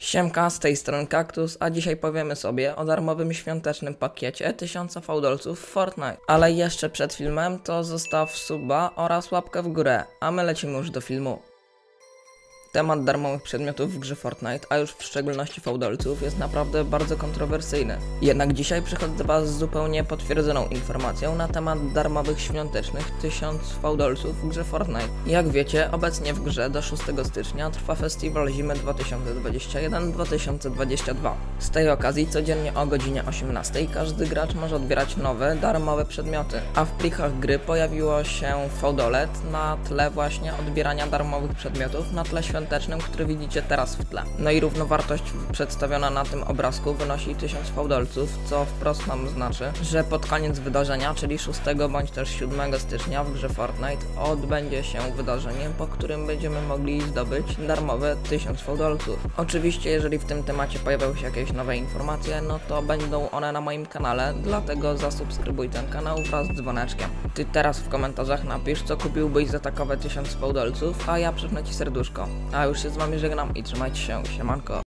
Siemka, z tej strony Kaktus, a dzisiaj powiemy sobie o darmowym świątecznym pakiecie 1000 fałdolców w Fortnite. Ale jeszcze przed filmem to zostaw suba oraz łapkę w górę, a my lecimy już do filmu. Temat darmowych przedmiotów w grze Fortnite, a już w szczególności fałdolców, jest naprawdę bardzo kontrowersyjny. Jednak dzisiaj przychodzę do Was z zupełnie potwierdzoną informacją na temat darmowych świątecznych 1000 fałdolców w grze Fortnite. Jak wiecie, obecnie w grze do 6 stycznia trwa festiwal zimy 2021-2022. Z tej okazji codziennie o godzinie 18 każdy gracz może odbierać nowe, darmowe przedmioty, a w plikach gry pojawiło się fałdolet na tle właśnie odbierania darmowych przedmiotów na tle świątecznym, który widzicie teraz w tle. No i równowartość przedstawiona na tym obrazku wynosi 1000 fałdolców, co wprost nam znaczy, że pod koniec wydarzenia, czyli 6 bądź też 7 stycznia w grze Fortnite odbędzie się wydarzenie, po którym będziemy mogli zdobyć darmowe 1000 fałdolców. Oczywiście, jeżeli w tym temacie pojawią się jakieś nowe informacje, no to będą one na moim kanale, dlatego zasubskrybuj ten kanał wraz z dzwoneczkiem. Ty teraz w komentarzach napisz, co kupiłbyś za takowe 1000 fałdolców, a ja przypnę Ci serduszko. A już się z Wami żegnam i trzymajcie się, siemanko.